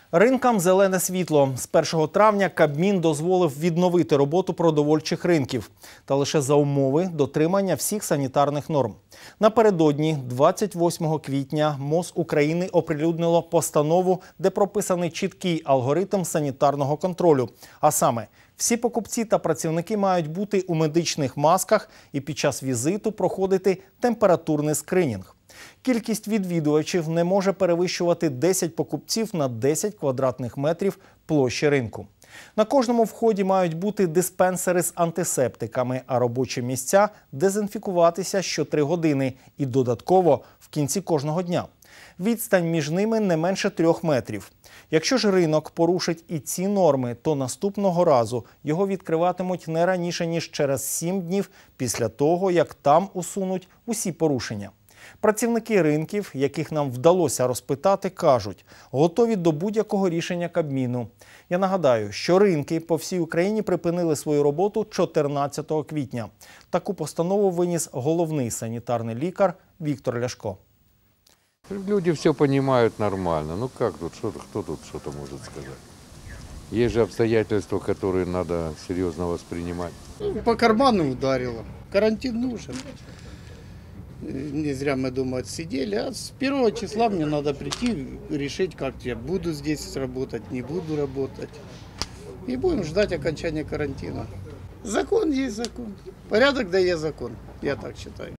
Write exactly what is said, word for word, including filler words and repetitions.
Ринкам зелене світло. З першого травня Кабмін дозволив відновити роботу продовольчих ринків. Та лише за умови дотримання всіх санітарних норм. Напередодні, двадцять восьмого квітня, МОЗ України оприлюднило постанову, де прописаний чіткий алгоритм санітарного контролю. А саме, всі покупці та працівники мають бути у медичних масках і під час візиту проходити температурний скринінг. Кількість відвідувачів не може перевищувати десять покупців на десять квадратних метрів площі ринку. На кожному вході мають бути диспенсери з антисептиками, а робочі місця дезінфікуватися щотри години і додатково в кінці кожного дня. Відстань між ними не менше трьох метрів. Якщо ж ринок порушить і ці норми, то наступного разу його відкриватимуть не раніше, ніж через сім днів після того, як там усунуть усі порушення. Працівники ринків, яких нам вдалося розпитати, кажуть, готові до будь-якого рішення Кабміну. Я нагадаю, що ринки по всій Україні припинили свою роботу чотирнадцятого квітня. Таку постанову виніс головний санітарний лікар Віктор Ляшко. Люди все понимают нормально. Ну как тут, что, кто тут что-то может сказать? Есть же обстоятельства, которые надо серьезно воспринимать. По карману ударило. Карантин нужен. Не зря мы дома отсидели. А с первого числа мне надо прийти, решить, как я буду здесь работать, не буду работать. И будем ждать окончания карантина. Закон есть закон. Порядок да есть закон. Я так считаю.